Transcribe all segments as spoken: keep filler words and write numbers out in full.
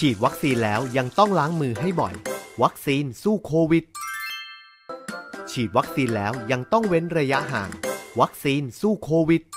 ฉีดวัคซีนแล้วยังต้องล้างมือให้บ่อยวัคซีนสู้โควิดฉีดวัคซีนแล้วยังต้องเว้นระยะห่างวัคซีนสู้โควิด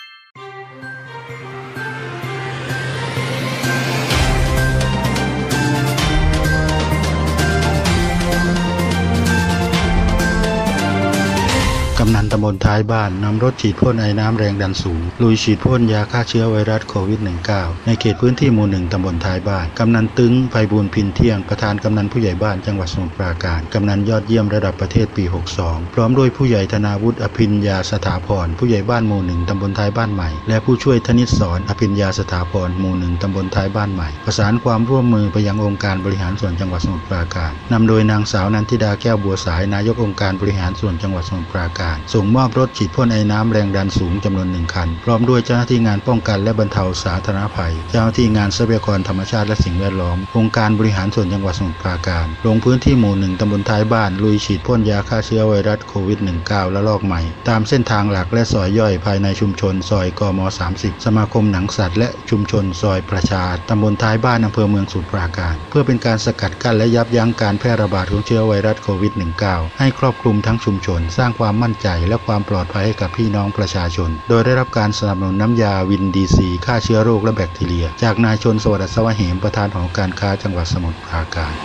กำนันตำบลท้ายบ้านนำรถฉีดพ่นไอน้ำแรงดันสูงลุยฉีดพ่นยาฆ่าเชื้อไวรัสโควิด สิบเก้า ในเขตพื้นที่หมู่หนึ่งตำบลท้ายบ้านกำนันตึงไพบูลย์พินเที่ยงประธานกำนันผู้ใหญ่บ้านจังหวัดสมุทรปราการกำนันยอดเยี่ยมระดับประเทศปีหกสิบสองพร้อมด้วยผู้ใหญ่ธนาวุฒิอภิญญาสถาพรผู้ใหญ่บ้านหมู่หนึ่งตำบลท้ายบ้านใหม่และผู้ช่วยธนิตสรอภิญญาสถาพรหมู่หนึ่งตำบลท้ายบ้านใหม่ประสานความร่วมมือไปยังองค์การบริหารส่วนจังหวัดสมุทรปราการนำโดยนางสาวนันทิดาแก้วบัวสายนายกองค์การบริหารส่วนจังหวัดสมุทรปราการส่งมอบรถฉีดพ่นไอน้ำแรงดันสูงจำนวนหนึ่งคันพร้อมด้วยเจ้าหน้าที่งานป้องกันและบรรเทาสาธารณภัยเจ้าหน้าที่งานทรัพยากรธรรมชาติและสิ่งแวดล้อมองค์การบริหารส่วนจังหวัดสมุทรปราการลงพื้นที่หมู่หนึ่งตำบลท้ายบ้านลุยฉีดพ่นยาฆ่าเชื้อไวรัสโควิด สิบเก้า ระลอกใหม่ตามเส้นทางหลักและซอยย่อยภายในชุมชนซอยกมสามสิบสมาคมหนังสัตว์และชุมชนซอยประชาตำบลท้ายบ้านอำเภอเมืองสมุทรปราการเพื่อเป็นการสกัดกั้นและยับยั้งการแพร่ระบาดของเชื้อไวรัสโควิด สิบเก้า ให้ครอบคลุมทั้งชุมชนสร้างความมั่นใจและความปลอดภัยให้กับพี่น้องประชาชนโดยได้รับการสนับสนุนน้ำยาวินดีซีฆ่าเชื้อโรคและแบคทีเรียจากนายชนสวัสดิ์สวะเหมประธานหอการค้าจังหวัดสมุทรปราการ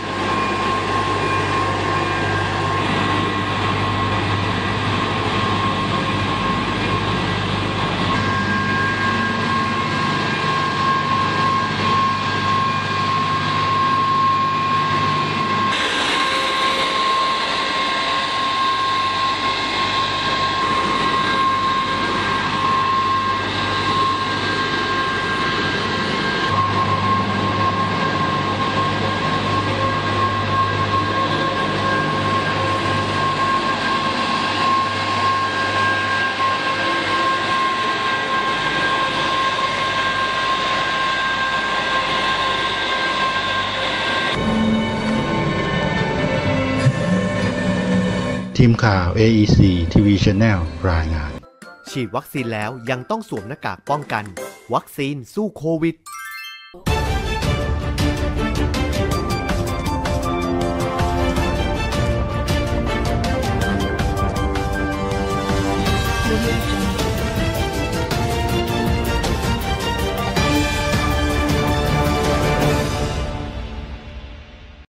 ทีมข่าว เอ อี ซี ที วี Channel รายงานฉีดวัคซีนแล้วยังต้องสวมหน้ากากป้องกันวัคซีนสู้โควิด